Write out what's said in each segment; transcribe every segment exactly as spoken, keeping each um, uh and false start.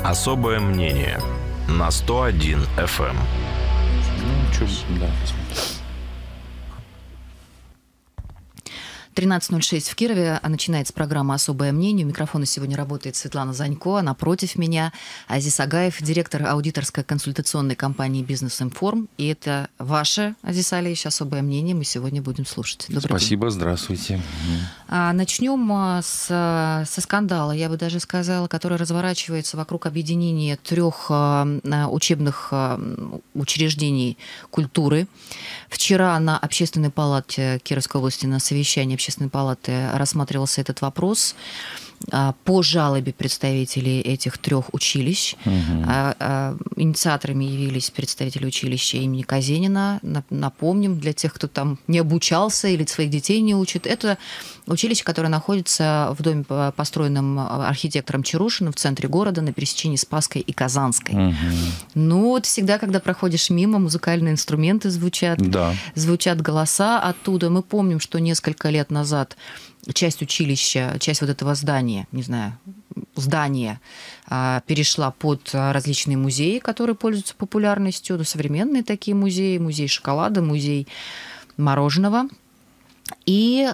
Особое мнение на сто один эф эм. Ну, что, да. тринадцать ноль шесть в Кирове. Начинается программа «Особое мнение». У микрофона сегодня работает Светлана Занько. Напротив меня Азиз Агаев, директор аудиторской консультационной компании «Бизнес-информ». И это ваше, Азиз Алиевич, особое мнение. Мы сегодня будем слушать. Добрый Спасибо, день. Здравствуйте. А, начнем с, со скандала, я бы даже сказала, который разворачивается вокруг объединения трех учебных учреждений культуры. Вчера на Общественной палате Кировской области на совещании Общественной палаты рассматривался этот вопрос по жалобе представителей этих трех училищ. Угу. Инициаторами явились представители училища имени Казенина. Напомним, для тех, кто там не обучался или своих детей не учит, это училище, которое находится в доме, построенном архитектором Чарушиным в центре города на пересечении Спасской и Казанской. Угу. Ну вот всегда, когда проходишь мимо, музыкальные инструменты звучат, да. звучат голоса оттуда. Мы помним, что несколько лет назад часть училища, часть вот этого здания, не знаю, здания перешла под различные музеи, которые пользуются популярностью, современные такие музеи, музей шоколада, музей мороженого. И,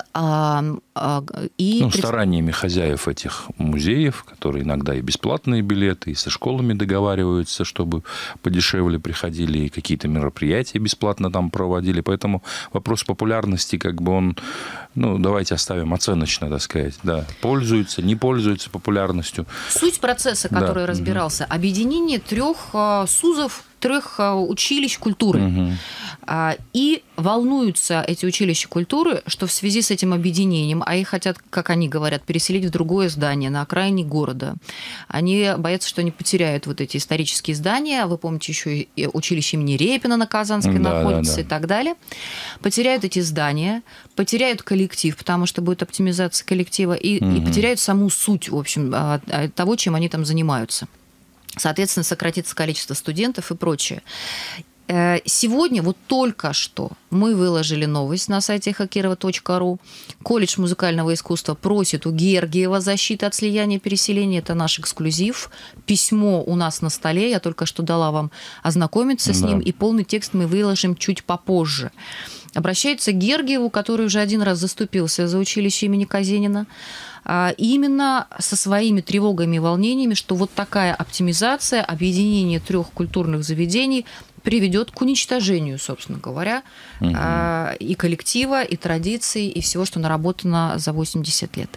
и... Ну, стараниями хозяев этих музеев, которые иногда и бесплатные билеты, и со школами договариваются, чтобы подешевле приходили, и какие-то мероприятия бесплатно там проводили. Поэтому вопрос популярности, как бы он, ну, давайте оставим оценочно, так сказать, да, пользуется, не пользуется популярностью. Суть процесса, который да. разбирался, угу. объединение трех СУЗов, трех училищ культуры. Угу. И волнуются эти училища культуры, что в связи с этим объединением, а их хотят, как они говорят, переселить в другое здание на окраине города. Они боятся, что они потеряют вот эти исторические здания. Вы помните, еще и училище имени Репина на Казанской да, находится да, да. и так далее. Потеряют эти здания, потеряют коллектив, потому что будет оптимизация коллектива, и, угу. и потеряют саму суть, в общем, того, чем они там занимаются. Соответственно, сократится количество студентов и прочее. Сегодня, вот только что, мы выложили новость на сайте хакирова точка ру. Колледж музыкального искусства просит у Гергиева защиты от слияния и переселения. Это наш эксклюзив. Письмо у нас на столе. Я только что дала вам ознакомиться с да. ним. И полный текст мы выложим чуть попозже. Обращается к Гергиеву, который уже один раз заступился за училище имени Казенина, именно со своими тревогами и волнениями, что вот такая оптимизация, объединение трех культурных заведений приведет к уничтожению, собственно говоря, угу. и коллектива, и традиций, и всего, что наработано за восемьдесят лет.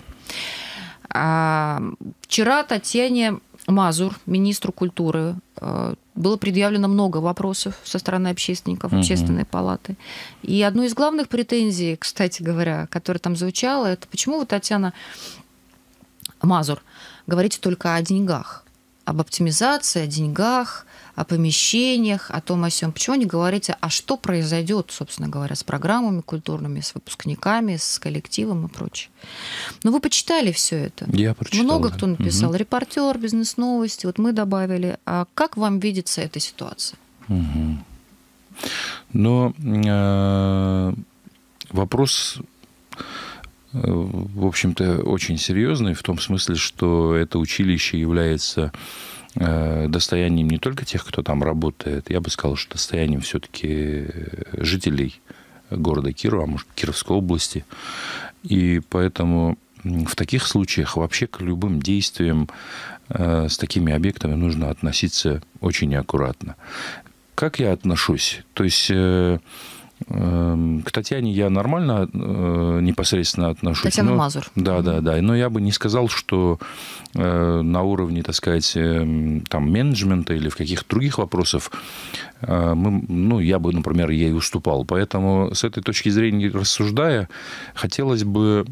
Вчера Татьяне Мазур, министру культуры, было предъявлено много вопросов со стороны общественников, угу. Общественной палаты. И одну из главных претензий, кстати говоря, которая там звучала, это почему вы, Татьяна Мазур, говорите только о деньгах, об оптимизации, о деньгах, о помещениях, о том, о сём. Почему не говорите, а что произойдет, собственно говоря, с программами культурными, с выпускниками, с коллективом и прочее? Ну, вы почитали все это. Я прочитал. Много да. кто написал. Угу. Репортер, Бизнес-новости, вот мы добавили. А как вам видится эта ситуация? Угу. Но э, вопрос, э, в общем-то, очень серьезный в том смысле, что это училище является достоянием не только тех, кто там работает, я бы сказал, что достоянием все-таки жителей города Кирова, а может, Кировской области. И поэтому в таких случаях вообще к любым действиям с такими объектами нужно относиться очень аккуратно. Как я отношусь? То есть к Татьяне я нормально непосредственно отношусь. Татьяна но, Мазур. Да, да, да. Но я бы не сказал, что на уровне, так сказать, там, менеджмента или в каких-то других вопросах мы, ну, я бы, например, ей уступал. Поэтому с этой точки зрения рассуждая, хотелось бы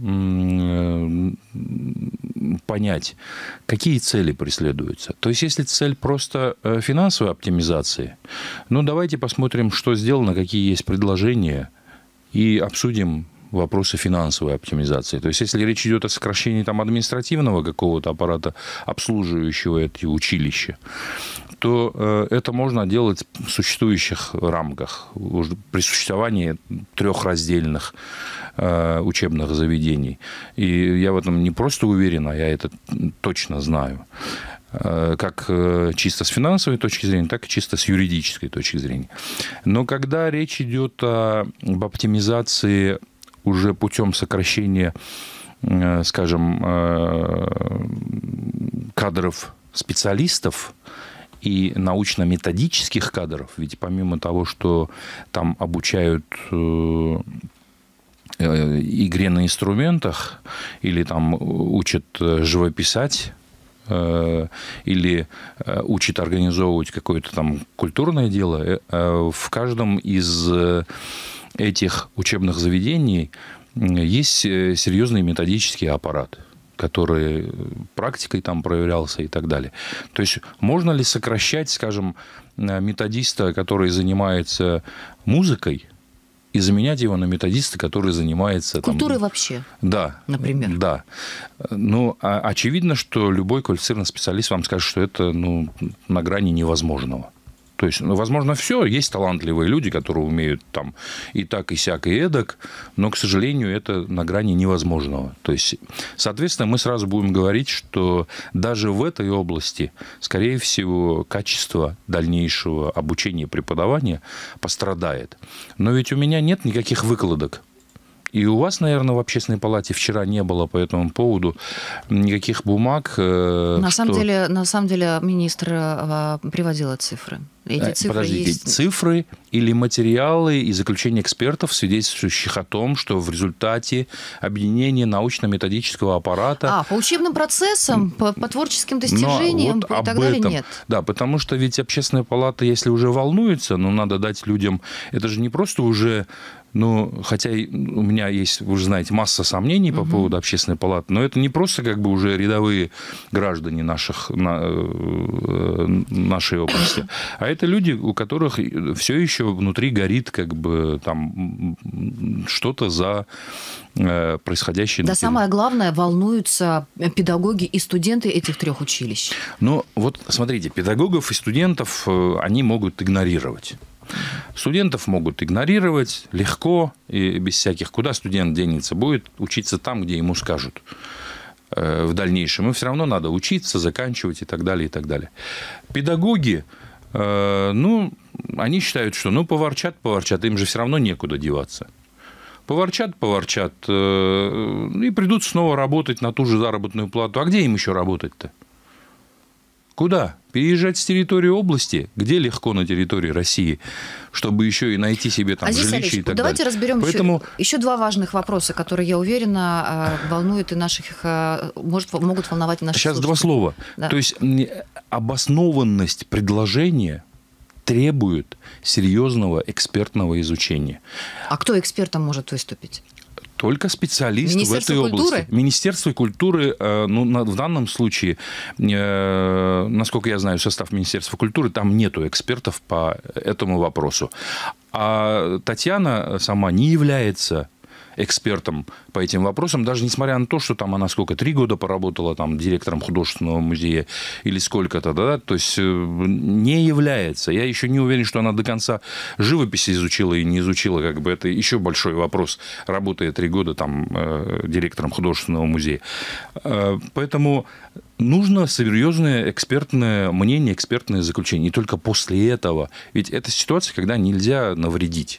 понять, какие цели преследуются. То есть, если цель просто финансовой оптимизации, ну, давайте посмотрим, что сделано, какие есть предложения, и обсудим вопросы финансовой оптимизации. То есть, если речь идет о сокращении там, административного какого-то аппарата, обслуживающего эти училища, то э, это можно делать в существующих рамках, при существовании трехраздельных э, учебных заведений. И я в этом не просто уверен, а я это точно знаю. как чисто с финансовой точки зрения, так и чисто с юридической точки зрения. Но когда речь идет об оптимизации уже путем сокращения, скажем, кадров специалистов и научно-методических кадров, ведь помимо того, что там обучают игре на инструментах или там учат живописать, или учат организовывать какое-то там культурное дело, в каждом из этих учебных заведений есть серьезный методический аппарат, который практикой там проверялся и так далее. То есть можно ли сокращать, скажем, методиста, который занимается музыкой, и заменять его на методиста, который занимается... Культурой там, вообще, да, например. Да. Ну, очевидно, что любой квалифицированный специалист вам скажет, что это ну, на грани невозможного. То есть, ну, возможно, все. Есть талантливые люди, которые умеют там и так, и сяк, и эдак, но, к сожалению, это на грани невозможного. То есть, соответственно, мы сразу будем говорить, что даже в этой области, скорее всего, качество дальнейшего обучения и преподавания пострадает. Но ведь у меня нет никаких выкладок. И у вас, наверное, в Общественной палате вчера не было по этому поводу никаких бумаг. На, что... самом, деле, на самом деле министр приводила цифры. Эти цифры Подождите, есть... цифры или материалы и заключения экспертов, свидетельствующих о том, что в результате объединения научно-методического аппарата... А, по учебным процессам, по, по творческим достижениям вот и так далее этом. Нет. Да, потому что ведь Общественная палата, если уже волнуется, ну, надо дать людям... Это же не просто уже... Ну, хотя у меня есть, вы же знаете, масса сомнений по угу. поводу Общественной палаты, но это не просто как бы уже рядовые граждане наших, на, нашей области, а это люди, у которых все еще внутри горит как бы там что-то за происходящее. Да, самое главное, волнуются педагоги и студенты этих трех училищ. Ну, вот смотрите, педагогов и студентов они могут игнорировать. Студентов могут игнорировать легко и без всяких. Куда студент денется? Будет учиться там, где ему скажут в дальнейшем. И все равно надо учиться, заканчивать и так далее, и так далее. Педагоги, ну, они считают, что ну, поворчат, поворчат, им же все равно некуда деваться. Поворчат, поворчат, и придут снова работать на ту же заработную плату. А где им еще работать-то? Куда? Переезжать с территории области, где легко на территории России, чтобы еще и найти себе там Азиз жилище Алиевич, и так давайте далее. Разберем Поэтому... еще, еще два важных вопроса, которые, я уверена, волнуют и наших, может, могут волновать и наших Сейчас слушателей. два слова. Да. То есть обоснованность предложения требует серьезного экспертного изучения. А кто экспертом может выступить? Только специалист в этой культуры? области. Министерство культуры, ну, в данном случае, насколько я знаю, состав Министерства культуры, там нету экспертов по этому вопросу. А Татьяна сама не является экспертом по этим вопросам, даже несмотря на то, что там она сколько, три года поработала там директором художественного музея или сколько-то, да, то есть не является. Я еще не уверен, что она до конца живопись изучила и не изучила, как бы это еще большой вопрос, работая три года там директором художественного музея. Поэтому нужно серьезное экспертное мнение, экспертное заключение. И только после этого, ведь это ситуация, когда нельзя навредить.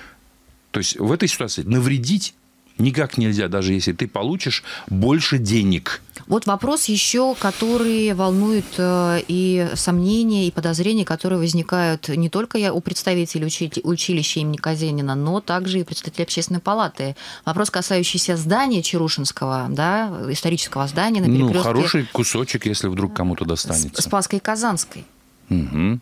То есть в этой ситуации навредить никак нельзя, даже если ты получишь больше денег. Вот вопрос еще, который волнует и сомнения, и подозрения, которые возникают не только у представителей училища имени Казенина, но также и представителей Общественной палаты. Вопрос, касающийся здания Чарушинского, да, исторического здания на перекрестке. Ну, хороший кусочек, если вдруг кому-то достанется. Спасской и Казанской. Угу.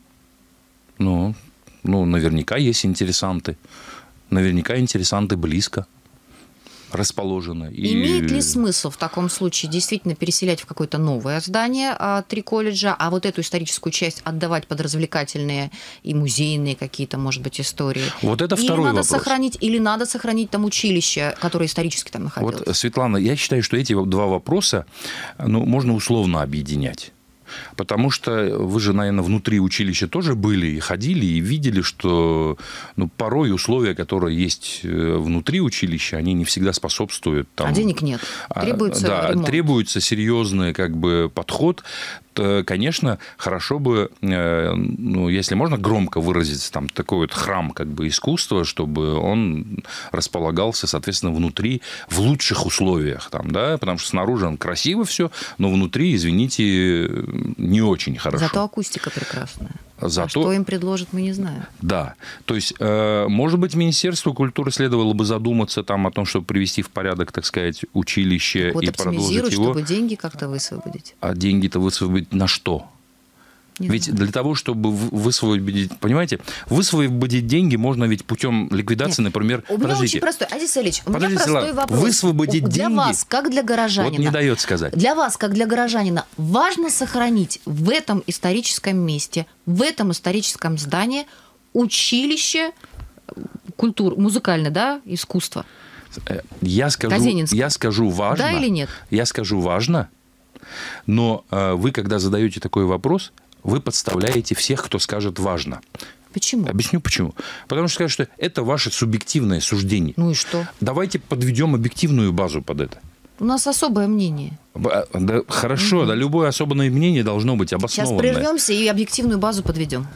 Ну, ну, наверняка есть интересанты. Наверняка интересанты близко расположены. Имеет и... ли смысл в таком случае действительно переселять в какое-то новое здание а, три колледжа, а вот эту историческую часть отдавать под развлекательные и музейные какие-то, может быть, истории? Вот это или второй надо вопрос. Сохранить, или надо сохранить там училище, которое исторически там находилось? Вот, Светлана, я считаю, что эти два вопроса ну, можно условно объединять. Потому что вы же, наверное, внутри училища тоже были и ходили, и видели, что ну, порой условия, которые есть внутри училища, они не всегда способствуют. Там, а денег нет. Требуется да, ремонт. Требуется серьезный как бы, подход. конечно, хорошо бы, ну, если можно громко выразиться, там такой вот храм как бы искусства, чтобы он располагался, соответственно, внутри в лучших условиях, там, да, потому что снаружи он красиво все, но внутри, извините, не очень хорошо. Зато акустика прекрасная. Зато... А что им предложат, мы не знаем. Да. То есть, может быть, Министерству культуры следовало бы задуматься там о том, чтобы привести в порядок, так сказать, училище вот и продолжить его. чтобы деньги как-то высвободить. А деньги-то высвободить на что? Не ведь знаю. Для того, чтобы высвободить, понимаете, высвободить деньги можно ведь путем ликвидации, Нет. например... У меня подождите. очень простой, Азиз Алиевич, у подождите, меня простой ладно. вопрос. Высвободить для деньги... вас, как для горожанина... Вот не дает сказать. Для вас, как для горожанина, важно сохранить в этом историческом месте, в этом историческом здании училище культуры, музыкальное, да, искусство. Я скажу, я скажу важно. Да или нет? Я скажу важно, но вы, когда задаете такой вопрос... Вы подставляете всех, кто скажет «важно». Почему? Объясню почему. Потому что скажут, что это ваше субъективное суждение. Ну и что? Давайте подведем объективную базу под это. У нас особое мнение. Да, хорошо, угу. да, любое особенное мнение должно быть обоснованное. Сейчас прервемся и объективную базу подведем.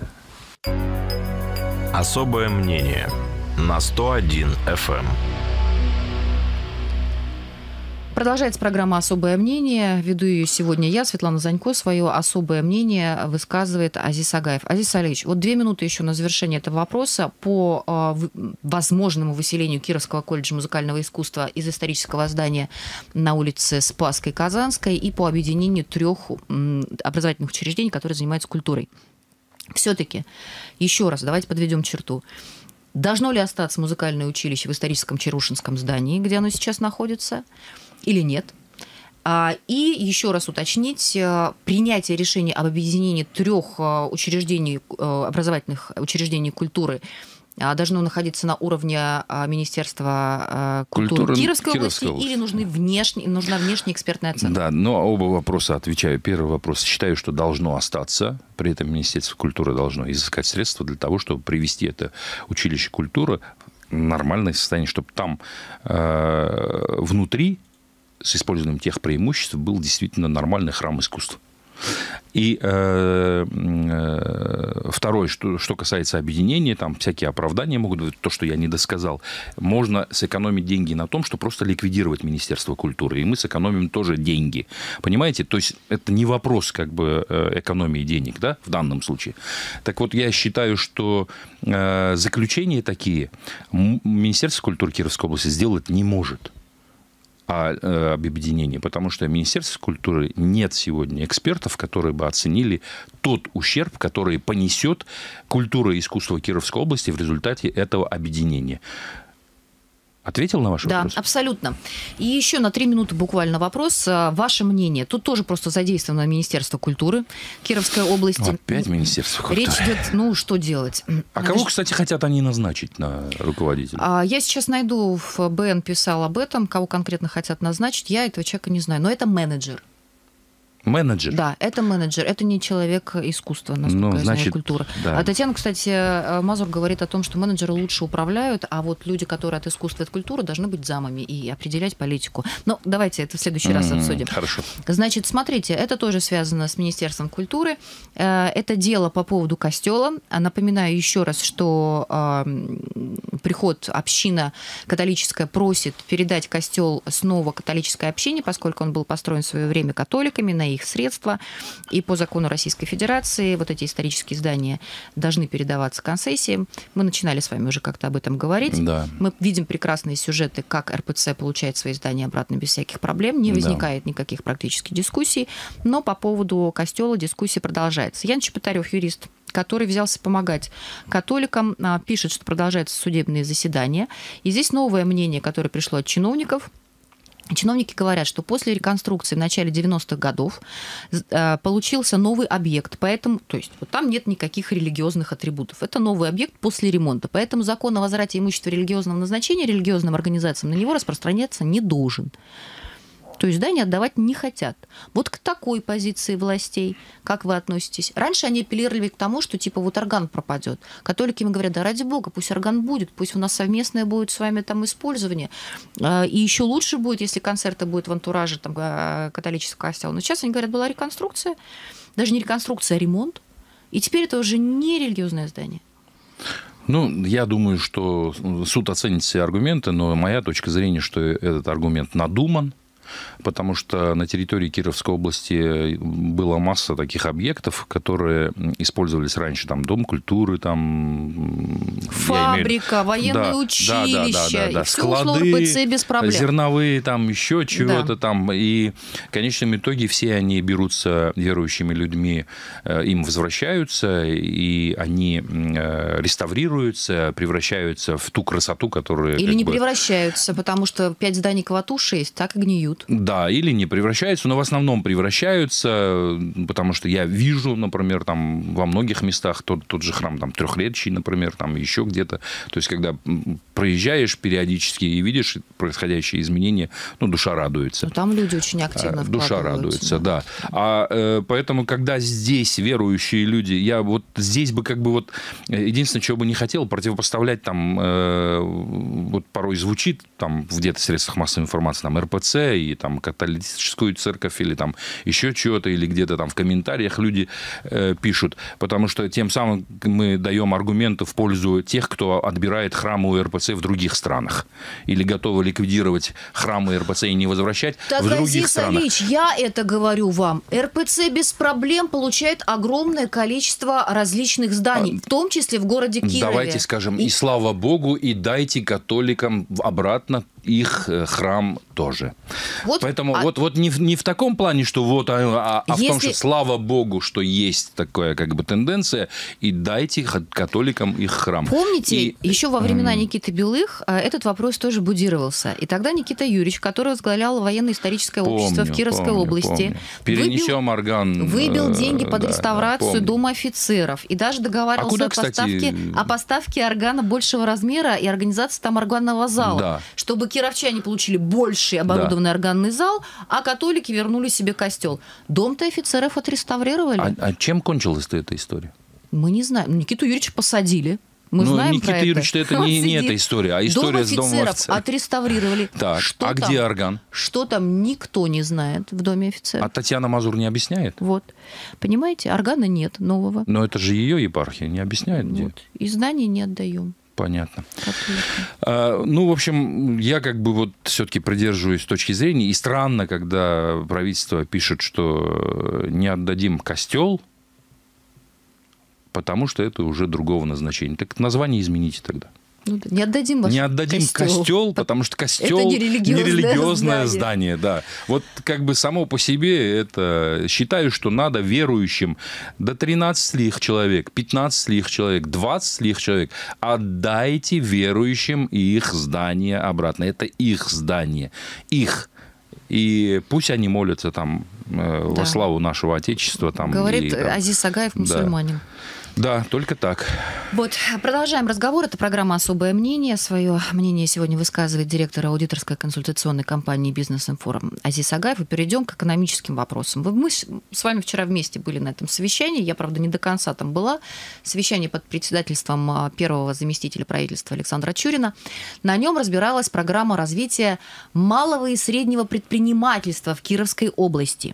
Особое мнение на сто один эф эм. Продолжается программа «Особое мнение». Веду ее сегодня я, Светлана Занько. Свое особое мнение высказывает Азиз Агаев. Азиз Алиевич, вот две минуты еще на завершение этого вопроса по э, возможному выселению Кировского колледжа музыкального искусства из исторического здания на улице Спасской Казанской и по объединению трех э, образовательных учреждений, которые занимаются культурой. Все-таки, еще раз, давайте подведем черту. Должно ли остаться музыкальное училище в историческом Чарушинском здании, где оно сейчас находится, или нет? И еще раз уточнить, принятие решения об объединении трех учреждений, образовательных учреждений культуры должно находиться на уровне Министерства культуры Культура Кировской, Кировской области, области или нужны внешне, нужна внешняя экспертная оценка? Да, но оба вопроса отвечаю. Первый вопрос. Считаю, что должно остаться. При этом Министерство культуры должно изыскать средства для того, чтобы привести это училище культуры в нормальное состояние, чтобы там э, внутри с использованием тех преимуществ был действительно нормальный храм искусства. И э, э, второе, что, что касается объединения, там всякие оправдания могут быть, то, что я не досказал. Можно сэкономить деньги на том, что просто ликвидировать Министерство культуры, и мы сэкономим тоже деньги. Понимаете? То есть это не вопрос как бы экономии денег, да, в данном случае. Так вот, я считаю, что э, заключения такие Министерство культуры Кировской области сделать не может. Об объединении, потому что в Министерстве культуры нет сегодня экспертов, которые бы оценили тот ущерб, который понесет культура и искусство Кировской области в результате этого объединения. Ответил на ваш да, вопрос? Да, абсолютно. И еще на три минуты буквально вопрос. Ваше мнение. Тут тоже просто задействовано Министерство культуры Кировской области. Опять Министерство культуры. Речь идет, ну, что делать? А Надо кого, ж... кстати, хотят они назначить на руководителя? Я сейчас найду, в БН писал об этом, кого конкретно хотят назначить. Я этого человека не знаю, но это менеджер. Менеджер? Да, это менеджер, это не человек искусства, насколько ну, я значит, знаю, культура. Да. А Татьяна, кстати, Мазур говорит о том, что менеджеры лучше управляют, а вот люди, которые от искусства и от культуры, должны быть замами и определять политику. Но давайте это в следующий раз обсудим. Хорошо. Значит, смотрите, это тоже связано с Министерством культуры. Это дело по поводу костела. Напоминаю еще раз, что приход, община католическая просит передать костел снова католической общине, поскольку он был построен в свое время католиками на их средства. И по закону Российской Федерации вот эти исторические здания должны передаваться концессиям. Мы начинали с вами уже как-то об этом говорить. Да. Мы видим прекрасные сюжеты, как эр пэ цэ получает свои здания обратно без всяких проблем. Не возникает да. никаких практически дискуссий. Но по поводу костела дискуссия продолжается. Ян Чеботарев, юрист, который взялся помогать католикам, пишет, что продолжаются судебные заседания. И здесь новое мнение, которое пришло от чиновников. Чиновники говорят, что после реконструкции в начале девяностых годов получился новый объект, поэтому, то есть вот там нет никаких религиозных атрибутов. Это новый объект после ремонта, поэтому закон о возврате имущества религиозного назначения религиозным организациям на него распространяться не должен. То есть здания отдавать не хотят. Вот к такой позиции властей, как вы относитесь? Раньше они апеллировали к тому, что типа вот орган пропадет. Католики им говорят, да ради бога, пусть орган будет, пусть у нас совместное будет с вами там использование. И еще лучше будет, если концерты будут в антураже там, католического костела. Но сейчас они говорят, была реконструкция, даже не реконструкция, а ремонт. И теперь это уже не религиозное здание. Ну, я думаю, что суд оценит все аргументы, но моя точка зрения, что этот аргумент надуман, потому что на территории Кировской области была масса таких объектов, которые использовались раньше, там, Дом культуры, там... Фабрика, имею... военное да, училище, да, да, да, да. все Склады, ушло эр пэ цэ без проблем. Зерновые, там, еще чего-то да. там. И в конечном итоге все они берутся верующими людьми, им возвращаются, и они реставрируются, превращаются в ту красоту, которая... Или не бы... превращаются, потому что пять зданий Кватуши есть, так и гниют. Да, или не превращаются, но в основном превращаются, потому что я вижу, например, там во многих местах тот, тот же храм там трехлетчий, например, там еще где-то. То есть, когда проезжаешь периодически и видишь происходящие изменения, ну, душа радуется. Но там люди очень активно Душа радуется, да. да. А э, поэтому, когда здесь верующие люди, я вот здесь бы как бы вот единственное, чего бы не хотел, противопоставлять там, э, вот порой звучит там где-то в средствах массовой информации, там эр пэ цэ и там католическую церковь или там еще чего-то, или где-то там в комментариях люди э, пишут, потому что тем самым мы даем аргументы в пользу тех, кто отбирает храмы у эр пэ цэ в других странах или готовы ликвидировать храмы эр пэ цэ и не возвращать так, в других Азиз странах. Алич, я это говорю вам. эр пэ цэ без проблем получает огромное количество различных зданий, а, в том числе в городе Кирове. Давайте скажем, и... и слава Богу, и дайте католикам обратно их храм тоже. Вот, Поэтому а... вот, вот не, в, не в таком плане, что вот, а, а Если... в том, что слава Богу, что есть такая как бы тенденция, и дайте католикам их храм. Помните, и... еще во времена Никиты Белых этот вопрос тоже будировался. И тогда Никита Юрьевич, который возглавлял военно-историческое помню, общество в Кировской помню, области, помню. Перенесем выбил, орган, выбил деньги под да, реставрацию Дома офицеров. И даже договаривался а куда, о, поставке, кстати... о поставке органа большего размера и организации там органного зала. Да. Чтобы кировчане получили больший оборудованный да. органный зал, а католики вернули себе костел. Дом-то офицеров отреставрировали. А, а чем кончилась-то эта история? Мы не знаем. Никиту Юрьевича посадили. Мы ну, знаем Никита про Юрьевич, это, это не, не эта история, а история Дом с Домом офицеров. Отреставрировали. Так, что а там? Где орган? Что там, никто не знает в Доме офицеров. А Татьяна Мазур не объясняет? Вот. Понимаете, органа нет нового. Но это же ее епархия, не объясняет вот. где? И здания не отдаем. Понятно. А, ну, в общем, я как бы вот все-таки придерживаюсь точки зрения. И странно, когда правительство пишет, что не отдадим костел, потому что это уже другого назначения. Так название измените тогда. Ну, не отдадим ваш Не отдадим костел, костел потому что костел это не религиозное, не религиозное здание. здание. Да. Вот как бы само по себе это... Считаю, что надо верующим до тринадцати лих человек, пятнадцати лих человек, двадцати лих человек отдайте верующим их здание обратно. Это их здание. Их. И пусть они молятся там да. во славу нашего Отечества. Там, Говорит и, там, Азиз Агаев, мусульманин. Да. Да, только так. Вот, продолжаем разговор. Это программа «Особое мнение». Свое мнение сегодня высказывает директор аудиторской консультационной компании «Бизнес-информ» Азиз Агаев. И перейдем к экономическим вопросам. Мы с вами вчера вместе были на этом совещании. Я, правда, не до конца там была. Совещание под председательством первого заместителя правительства Александра Чурина. На нем разбиралась программа развития малого и среднего предпринимательства в Кировской области.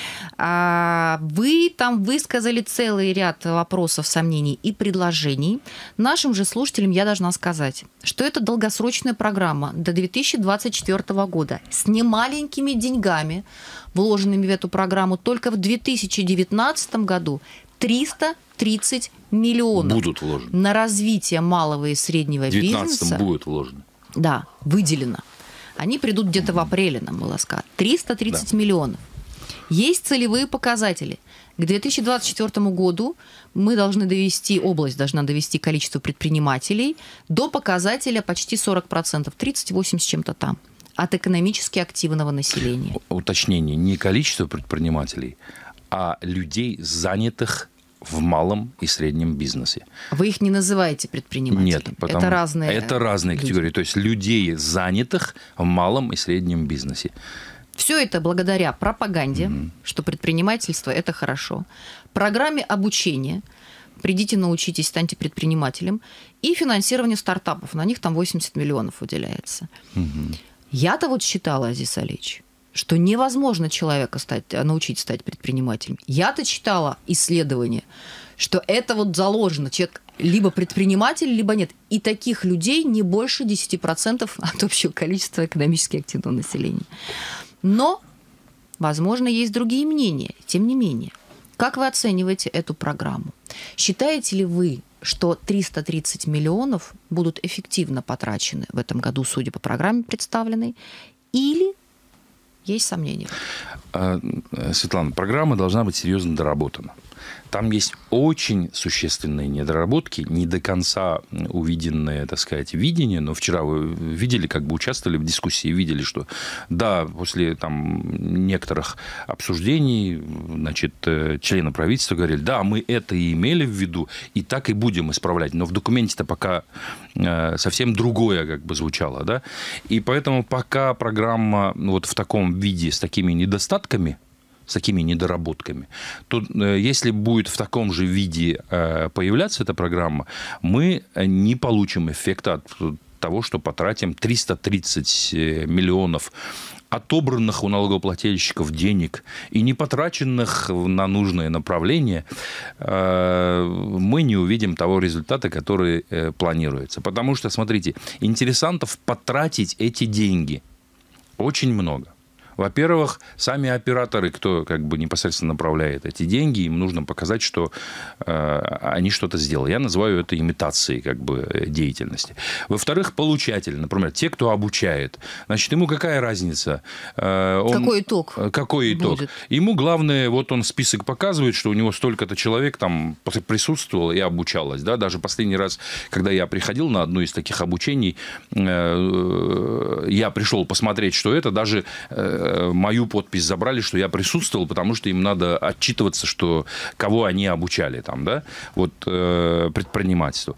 Вы там высказали целый ряд вопросов, сомнений и предложений. Нашим же слушателям я должна сказать, что это долгосрочная программа до две тысячи двадцать четвёртого года с немаленькими деньгами, вложенными в эту программу. Только в две тысячи девятнадцатом году триста тридцать миллионов будут вложены на развитие малого и среднего бизнеса. В две тысячи девятнадцатом будет вложено. Да, выделено. Они придут где-то в апреле, нам было сказано. триста тридцать да. миллионов. Есть целевые показатели. К две тысячи двадцать четвёртому году мы должны довести, область должна довести количество предпринимателей до показателя почти сорок процентов, тридцать восемь с чем-то там, от экономически активного населения. Уточнение, не количество предпринимателей, а людей, занятых в малом и среднем бизнесе. Вы их не называете предпринимателями? Нет, потому это разные Это разные люди. категории. То есть людей, занятых в малом и среднем бизнесе. Все это благодаря пропаганде, mm-hmm. что предпринимательство – это хорошо, программе обучения, придите, научитесь, станьте предпринимателем, и финансированию стартапов, на них там восемьдесят миллионов уделяется. Mm-hmm. Я-то вот считала, Азиз Алич, что невозможно человека стать, научить стать предпринимателем. Я-то читала исследования, что это вот заложено. Человек либо предприниматель, либо нет. И таких людей не больше десять процентов от общего количества экономически активного населения. Но, возможно, есть другие мнения. Тем не менее, как вы оцениваете эту программу? Считаете ли вы, что триста тридцать миллионов будут эффективно потрачены в этом году, судя по программе представленной, или есть сомнения? Светлана, программа должна быть серьезно доработана. Там есть очень существенные недоработки, не до конца увиденное, так сказать, видение. Но вчера вы видели, как бы участвовали в дискуссии, видели, что да, после там некоторых обсуждений, значит, члены правительства говорили, да, мы это и имели в виду, и так и будем исправлять. Но в документе-то пока совсем другое как бы звучало, да. И поэтому пока программа вот в таком виде, с такими недостатками, с такими недоработками, то если будет в таком же виде появляться эта программа, мы не получим эффекта от того, что потратим триста тридцать миллионов отобранных у налогоплательщиков денег и не потраченных на нужное направление, мы не увидим того результата, который планируется. Потому что, смотрите, интересантов потратить эти деньги очень много. Во-первых, сами операторы, кто как бы непосредственно направляет эти деньги, им нужно показать, что э, они что-то сделали. Я называю это имитацией как бы деятельности. Во-вторых, получатель, например, те, кто обучает. Значит, ему какая разница? Э, он, какой итог? Какой итог? Будет? Ему главное, вот он список показывает, что у него столько-то человек там присутствовало и обучалось. Да? Даже последний раз, когда я приходил на одно из таких обучений, э, я пришел посмотреть, что это, даже мою подпись забрали, что я присутствовал, потому что им надо отчитываться, что кого они обучали там, да, вот предпринимательству.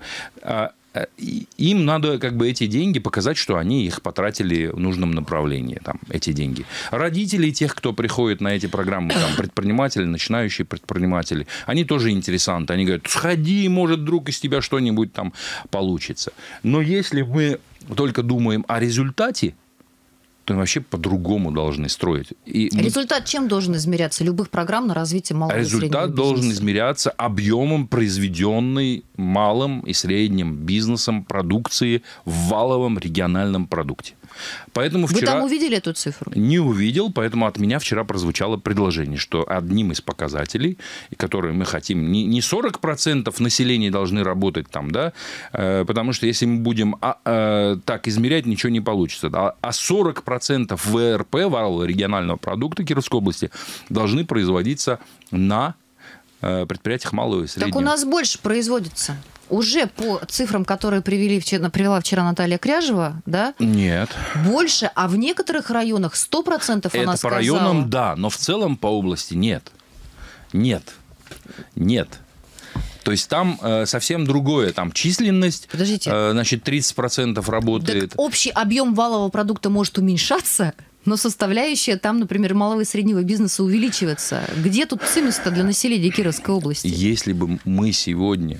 Им надо как бы эти деньги показать, что они их потратили в нужном направлении, там, эти деньги. Родители тех, кто приходит на эти программы, там, предприниматели, начинающие предприниматели, они тоже интересанты. Они говорят, сходи, может, вдруг из тебя что-нибудь там получится. Но если мы только думаем о результате, то вообще по-другому должны строить. И результат мы... чем должен измеряться любых программ на развитие малого и среднего бизнеса? Результат должен измеряться объемом произведенной малым и средним бизнесом продукции в валовом региональном продукте. Поэтому вчера... Вы там увидели эту цифру? Не увидел, поэтому от меня вчера прозвучало предложение, что одним из показателей, которые мы хотим, не сорок процентов населения должны работать там, да, потому что если мы будем а, а, так измерять, ничего не получится, да, а сорок процентов ВРП, валового регионального продукта Кировской области, должны производиться на предприятиях малого и среднего. Так у нас больше производится. Уже по цифрам, которые привели вчера, привела вчера Наталья Кряжева, да? Нет. Больше, а в некоторых районах сто процентов она Это сказала. по районам, да, но в целом по области нет. Нет. Нет. То есть там э, совсем другое. Там численность, Подождите. Э, значит, тридцать процентов работает. Так общий объем валового продукта может уменьшаться, но составляющая там, например, малого и среднего бизнеса увеличивается. Где тут ценность-то для населения Кировской области? Если бы мы сегодня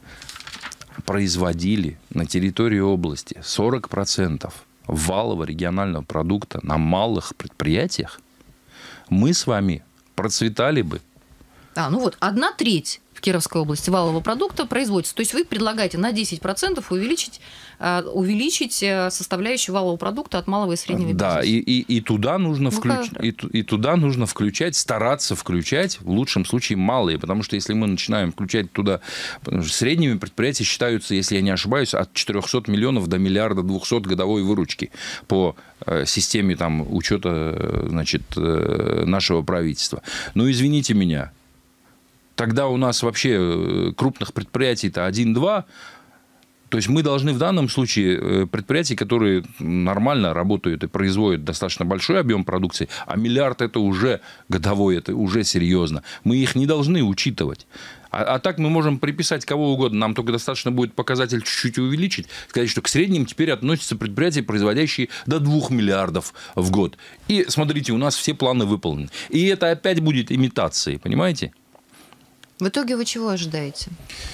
производили на территории области сорок процентов валового регионального продукта на малых предприятиях, мы с вами процветали бы. А, ну вот, одна треть в Кировской области валового продукта производится. То есть вы предлагаете на десять процентов увеличить, увеличить составляющую валового продукта от малого и среднего бизнеса. Да, и, и, и, туда нужно ну, включ... и, и туда нужно включать, стараться включать, в лучшем случае, малые. Потому что если мы начинаем включать туда... Средними предприятия считаются, если я не ошибаюсь, от четырехсот миллионов до миллиарда двухсот годовой выручки по системе там, учета, значит, нашего правительства. Ну, извините меня. Тогда у нас вообще крупных предприятий-то один-два. То есть мы должны в данном случае предприятия, которые нормально работают и производят достаточно большой объем продукции, а миллиард это уже годовой, это уже серьезно. Мы их не должны учитывать. А, а так мы можем приписать кого угодно. Нам только достаточно будет показатель чуть-чуть увеличить, сказать, что к средним теперь относятся предприятия, производящие до двух миллиардов в год. И смотрите, у нас все планы выполнены. И это опять будет имитацией, понимаете? В итоге вы чего ожидаете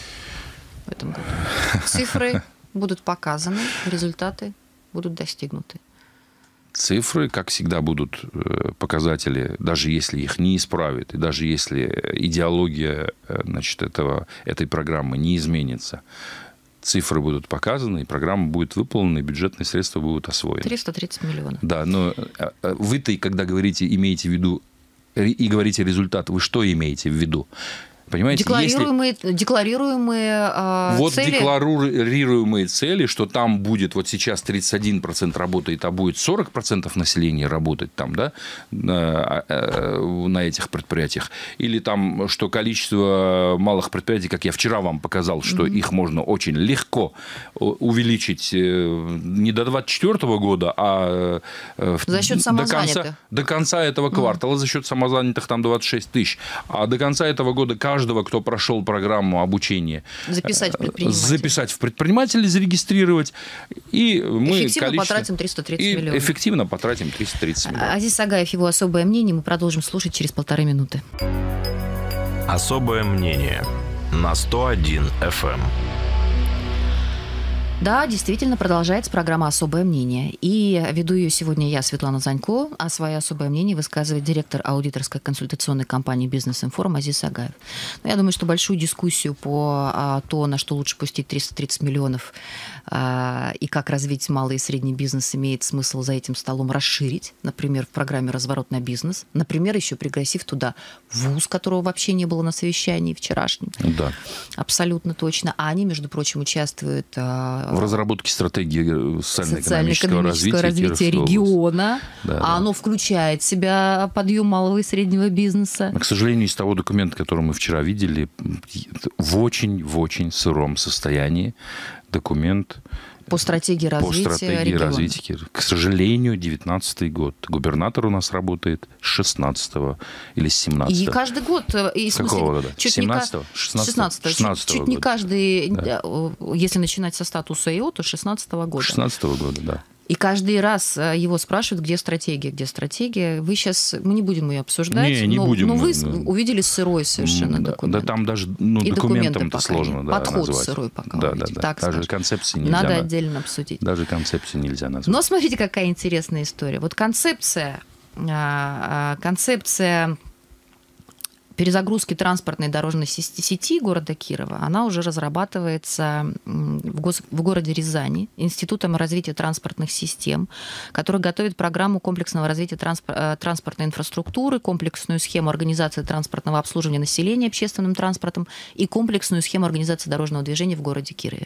в этом году? Цифры будут показаны, результаты будут достигнуты. Цифры, как всегда, будут показатели, даже если их не исправят, и даже если идеология, значит, этого, этой программы не изменится. Цифры будут показаны, и программа будет выполнена, и бюджетные средства будут освоены. триста тридцать миллионов. Да, но вы-то, когда говорите, имеете в виду и говорите результат, вы что имеете в виду? Понимаете, декларируемые, если... декларируемые э, вот цели. декларируемые цели, что там будет, вот сейчас тридцать один процент работает, а будет сорок процентов населения работать там, да, на, на этих предприятиях. Или там, что количество малых предприятий, как я вчера вам показал, что mm-hmm. их можно очень легко увеличить не до двадцать четвёртого года, а за счет самозанятых. До конца, до конца этого квартала, mm-hmm. за счет самозанятых там двадцать шесть тысяч. А до конца этого года каждый каждого, кто прошел программу обучения, записать в предпринимателя, записать в предпринимателя, зарегистрировать. И мы эффективно количество... потратим триста тридцать и миллионов. Эффективно потратим триста тридцать миллионов. Азиз Агаев, его особое мнение, мы продолжим слушать через полторы минуты. Особое мнение на сто один эф эм. Да, действительно, продолжается программа «Особое мнение». И веду ее сегодня я, Светлана Занько, а свое особое мнение высказывает директор аудиторской консультационной компании «Бизнес-информ» Азиз Агаев. Но я думаю, что большую дискуссию по а, то, на что лучше пустить триста тридцать миллионов а, и как развить малый и средний бизнес, имеет смысл за этим столом расширить. Например, в программе «Разворот на бизнес». Например, еще пригласив туда вуз, которого вообще не было на совещании вчерашнем. Да. Абсолютно точно. А они, между прочим, участвуют... В разработке стратегии социально-экономического, социально-экономического развития, развития региона, да, а да. Оно включает в себя подъем малого и среднего бизнеса. К сожалению, из того документа, который мы вчера видели, в очень, в очень сыром состоянии документ по стратегии развития по стратегии региона. развития. К сожалению, девятнадцатый год. Губернатор у нас работает с шестнадцатого или с семнадцатого. И каждый год... И, Какого года? Чуть семнадцатого? шестнадцатого. Чуть, чуть не каждый, да. Если начинать со статуса ИО, то шестнадцатого года. шестнадцатого года, да. И каждый раз его спрашивают, где стратегия, где стратегия. Вы сейчас, мы не будем ее обсуждать, не, не но, будем. но вы увидели сырой совершенно да, документ. Да, там даже ну, документом-то сложно да, подход назвать. сырой пока. Да, да, да. Так даже скажем. концепции нельзя. Надо на... отдельно обсудить. Даже концепции нельзя назвать. Но смотрите, какая интересная история. Вот концепция, концепция перезагрузки транспортной дорожной сети города Кирова, она уже разрабатывается в, гос... в городе Рязани Институтом развития транспортных систем, который готовит программу комплексного развития транспор... транспортной инфраструктуры, комплексную схему организации транспортного обслуживания населения общественным транспортом и комплексную схему организации дорожного движения в городе Кирове.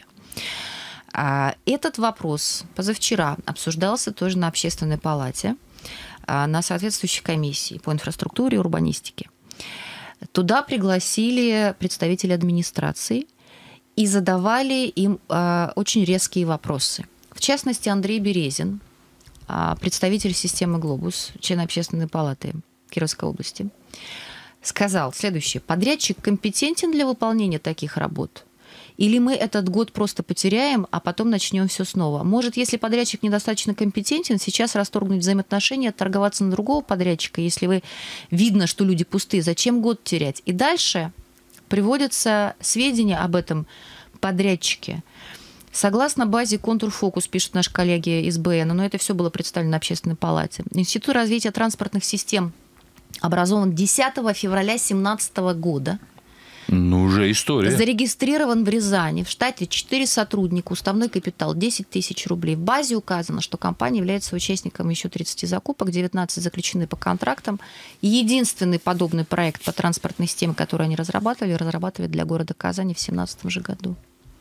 Этот вопрос позавчера обсуждался тоже на Общественной палате, на соответствующей комиссии по инфраструктуре и урбанистике. Туда пригласили представителей администрации и задавали им э, очень резкие вопросы. В частности, Андрей Березин, э, представитель системы «Глобус», член Общественной палаты Кировской области, сказал следующее. Подрядчик компетентен для выполнения таких работ? Или мы этот год просто потеряем, а потом начнем все снова? Может, если подрядчик недостаточно компетентен, сейчас расторгнуть взаимоотношения, торговаться на другого подрядчика, если вы видно, что люди пустые, зачем год терять? И дальше приводятся сведения об этом подрядчике. Согласно базе «Контурфокус», пишут наши коллеги из Бэ Эн, но это все было представлено на Общественной палате, Институт развития транспортных систем образован десятого февраля две тысячи семнадцатого года. Ну, уже история. Зарегистрирован в Рязани. В штате четыре сотрудника, уставной капитал десять тысяч рублей. В базе указано, что компания является участником еще тридцати закупок, девятнадцать заключены по контрактам. Единственный подобный проект по транспортной системе, который они разрабатывали, разрабатывали для города Казани в две тысячи семнадцатом же году.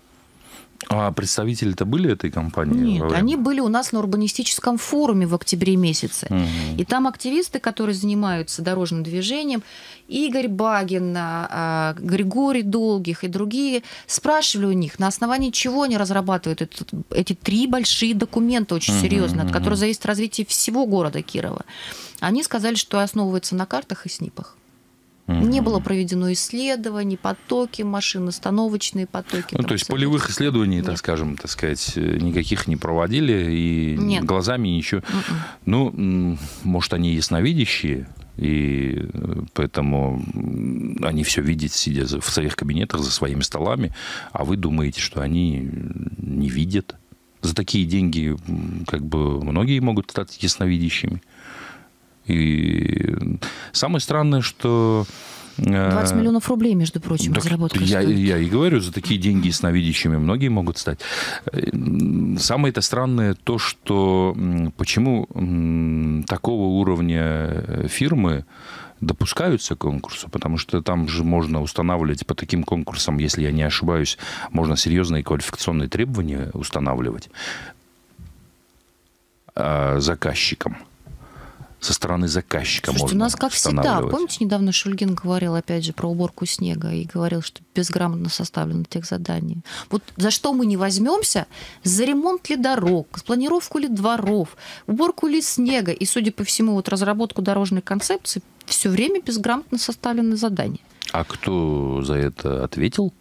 А представители-то были этой компании? Нет, они были у нас на урбанистическом форуме в октябре месяце. Угу. И там активисты, которые занимаются дорожным движением, Игорь Багин, Григорий Долгих и другие, спрашивали у них, на основании чего они разрабатывают этот, эти три большие документа очень угу, серьезные, от которых зависит развитие всего города Кирова. Они сказали, что основывается на картах и снипах. Не было проведено исследований, потоки машин, остановочные потоки. Ну, то есть полевых исследований, Нет. так скажем, так сказать, никаких не проводили, и Нет. глазами ничего. Mm-mm. Ну, может, они ясновидящие, и поэтому они все видят, сидя в своих кабинетах, за своими столами, а вы думаете, что они не видят. За такие деньги как бы многие могут стать ясновидящими. И самое странное, что... двадцать миллионов рублей, между прочим, разработка я, стоит. я и говорю, за такие деньги ясновидящими многие могут стать. Самое это странное то, что почему такого уровня фирмы допускаются к конкурсу, потому что там же можно устанавливать по таким конкурсам, если я не ошибаюсь, можно серьезные квалификационные требования устанавливать заказчикам. Со стороны заказчика. Слушайте, можно у нас, как всегда, помните, недавно Шульгин говорил, опять же, про уборку снега и говорил, что безграмотно составлено техзадание. Вот за что мы не возьмемся? За ремонт ли дорог, планировку ли дворов, уборку ли снега и, судя по всему, вот разработку дорожной концепции, все время безграмотно составлены задания. А кто за это ответил?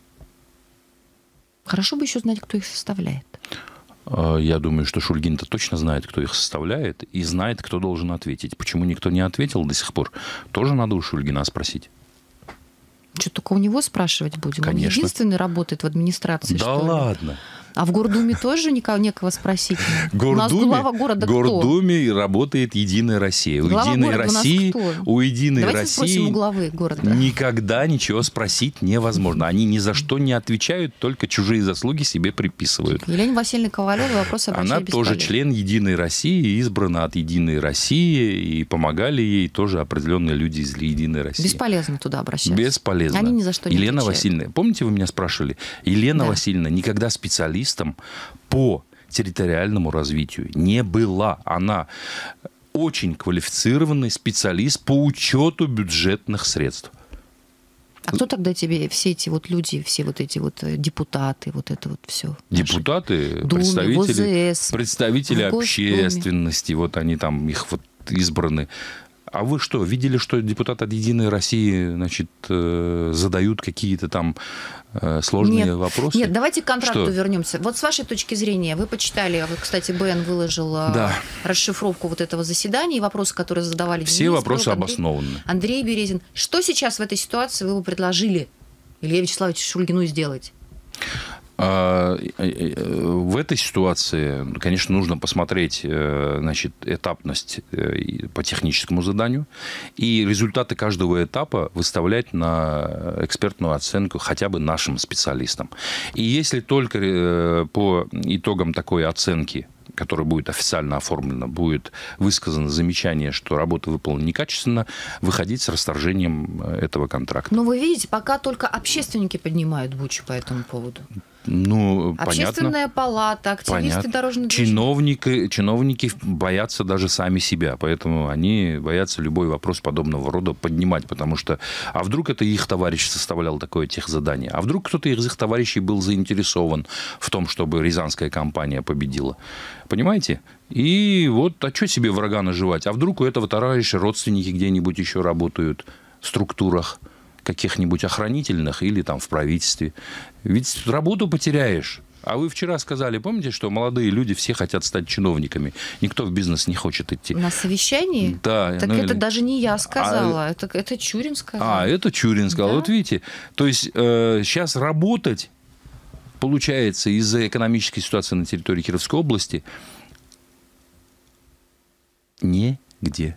Хорошо бы еще знать, кто их составляет. Я думаю, что Шульгин-то точно знает, кто их составляет, и знает, кто должен ответить. Почему никто не ответил до сих пор? Тоже надо у Шульгина спросить. Что, только у него спрашивать будем? Конечно. Он единственный работает в администрации, да что ли? Да ладно. А в Гордуме тоже никого, некого спросить? Гордуме, у нас глава города кто? В Гордуме работает Единая Россия. У глава Единой России, у, у Единой Давайте России спросим у главы города. Никогда ничего спросить невозможно. Они ни за что не отвечают, только чужие заслуги себе приписывают. Елене Васильевне Ковалевой вопрос обращать Она тоже член Единой России, избрана от Единой России, и помогали ей тоже определенные люди из Единой России. Бесполезно туда обращаться. Бесполезно. Они ни за что не Елена отвечают. Васильевна, помните, вы меня спрашивали? Елена да. Васильевна никогда специалистом по территориальному развитию не была. Она очень квалифицированный специалист по учету бюджетных средств. А кто тогда тебе, все эти вот люди, все вот эти вот депутаты, вот это вот все? Депутаты, Думе, представители, ВЗС, представители общественности, вот они там, их вот избраны. А вы что, видели, что депутаты от Единой России, значит, задают какие-то там сложные нет, вопросы? Нет, давайте к контракту что? вернемся. Вот с вашей точки зрения, вы почитали, вы, кстати, БН выложил да. расшифровку вот этого заседания и вопросы, которые задавали. Все Денис, вопросы Андрей, обоснованы. Андрей Березин. Что сейчас в этой ситуации вы бы предложили Илье Вячеславовичу Шульгину сделать? В этой ситуации, конечно, нужно посмотреть, значит, этапность по техническому заданию и результаты каждого этапа выставлять на экспертную оценку хотя бы нашим специалистам. И если только по итогам такой оценки, которая будет официально оформлена, будет высказано замечание, что работа выполнена некачественно, выходить с расторжением этого контракта. Но вы видите, пока только общественники поднимают бучу по этому поводу. Ну, Общественная понятно. палата, активисты дорожного движения. Чиновники, чиновники боятся даже сами себя, поэтому они боятся любой вопрос подобного рода поднимать, потому что, а вдруг это их товарищ составлял такое техзадание, а вдруг кто-то из их товарищей был заинтересован в том, чтобы рязанская компания победила. Понимаете? И вот, а что себе врага наживать? А вдруг у этого товарища родственники где-нибудь еще работают в структурах каких-нибудь охранительных или там в правительстве. Ведь работу потеряешь. А вы вчера сказали, помните, что молодые люди все хотят стать чиновниками. Никто в бизнес не хочет идти. На совещании? Да. Так ну, это или... даже не я сказала, а... это, это Чурин сказал. А, это Чурин сказал. Да? Вот видите, то есть э, сейчас работать, получается, из-за экономической ситуации на территории Кировской области негде.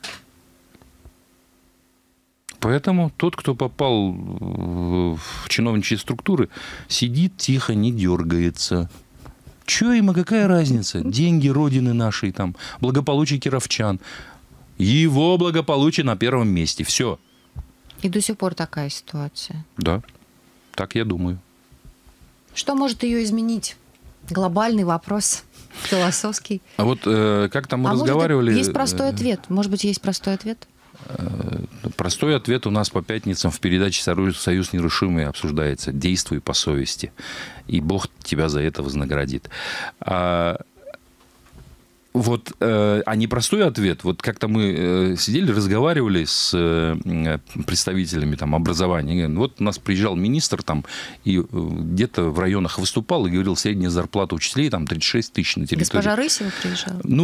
Поэтому тот, кто попал в чиновничьи структуры, сидит тихо, не дергается. Че им, а какая разница? Деньги Родины нашей, там, благополучие кировчан. Его благополучие на первом месте. Все. И до сих пор такая ситуация. Да, так я думаю. Что может ее изменить? Глобальный вопрос, философский. А вот э, как-то мы а разговаривали... Может, есть простой ответ? Может быть, есть простой ответ? Простой ответ у нас по пятницам в передаче «Союз нерушимый» обсуждается. Действуй по совести, и Бог тебя за это вознаградит. А, вот, а не простой ответ. Вот как-то мы сидели, разговаривали с представителями там, образования. Вот у нас приезжал министр там, и где-то в районах выступал и говорил, средняя зарплата учителей там тридцать шесть тысяч на территории. Госпожа Рысева приезжала? Ну вот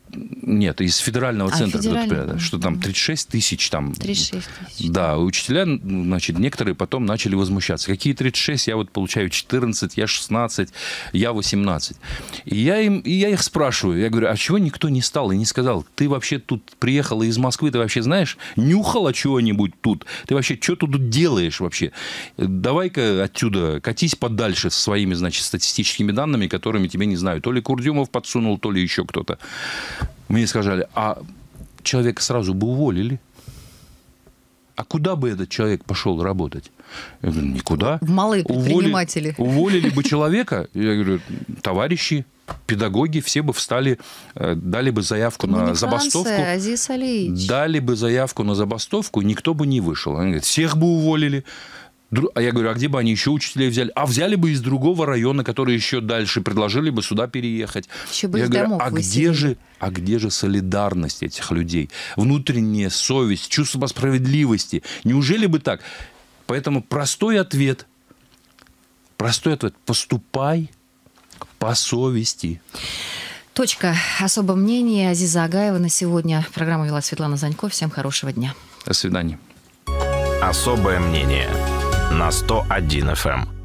Нет, из федерального а, центра, федерального. что там тридцать шесть тысяч. Там, тридцать шесть тысяч. Да, учителя, значит, некоторые потом начали возмущаться. Какие тридцать шесть? Я вот получаю четырнадцать, я шестнадцать, я восемнадцать. И я, им, и я их спрашиваю, я говорю, а чего никто не стал и не сказал, ты вообще тут приехала из Москвы, ты вообще знаешь, нюхала чего-нибудь тут? Ты вообще что тут делаешь вообще? Давай-ка отсюда катись подальше со своими, значит, статистическими данными, которыми тебе, не знаю, то ли Курдюмов подсунул, то ли еще кто-то. Мне сказали, а человека сразу бы уволили. А куда бы этот человек пошел работать? Я говорю, никуда. В малые предприниматели. Уволили, уволили бы человека, я говорю, товарищи, педагоги, все бы встали, дали бы заявку ну, на забастовку. Франция, Азиз Алиевич. Дали бы заявку на забастовку, никто бы не вышел. Они говорят, всех бы уволили. А я говорю, а где бы они еще учителей взяли? А взяли бы из другого района, который еще дальше, предложили бы сюда переехать. Еще бы я из говорю, домов а выселили. где же, а где же солидарность этих людей? Внутренняя совесть, чувство справедливости. Неужели бы так? Поэтому простой ответ. Простой ответ. Поступай по совести. Точка. Особое мнение. Азиза Агаева на сегодня. Программу вела Светлана Занько. Всем хорошего дня. До свидания. Особое мнение на сто один эф эм.